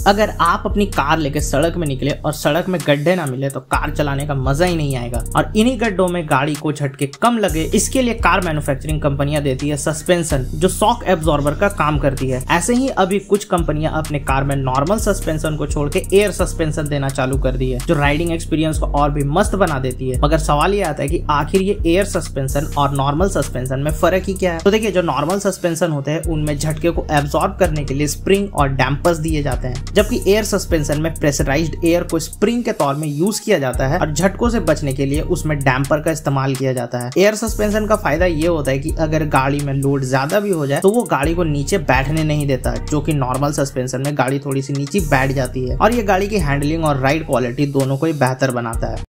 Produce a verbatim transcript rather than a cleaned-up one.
अगर आप अपनी कार लेके सड़क में निकले और सड़क में गड्ढे ना मिले तो कार चलाने का मजा ही नहीं आएगा। और इन्हीं गड्ढों में गाड़ी को झटके कम लगे, इसके लिए कार मैन्युफैक्चरिंग कंपनियां देती है सस्पेंशन, जो शॉक एब्जॉर्बर का काम करती है। ऐसे ही अभी कुछ कंपनियां अपने कार में नॉर्मल सस्पेंशन को छोड़ के एयर सस्पेंशन देना चालू कर दी है, जो राइडिंग एक्सपीरियंस को और भी मस्त बना देती है। मगर सवाल ये आता है कि आखिर ये एयर सस्पेंशन और नॉर्मल सस्पेंशन में फर्क ही क्या है। तो देखिए, जो नॉर्मल सस्पेंशन होते हैं उनमें झटके को एब्जॉर्ब करने के लिए स्प्रिंग और डैम्पर्स दिए जाते हैं, जबकि एयर सस्पेंशन में प्रेशराइज्ड एयर को स्प्रिंग के तौर में यूज किया जाता है और झटकों से बचने के लिए उसमें डैम्पर का इस्तेमाल किया जाता है। एयर सस्पेंशन का फायदा ये होता है कि अगर गाड़ी में लोड ज्यादा भी हो जाए तो वो गाड़ी को नीचे बैठने नहीं देता, जो कि नॉर्मल सस्पेंशन में गाड़ी थोड़ी सी नीचे बैठ जाती है और ये गाड़ी की हैंडलिंग और राइड क्वालिटी दोनों को ही बेहतर बनाता है।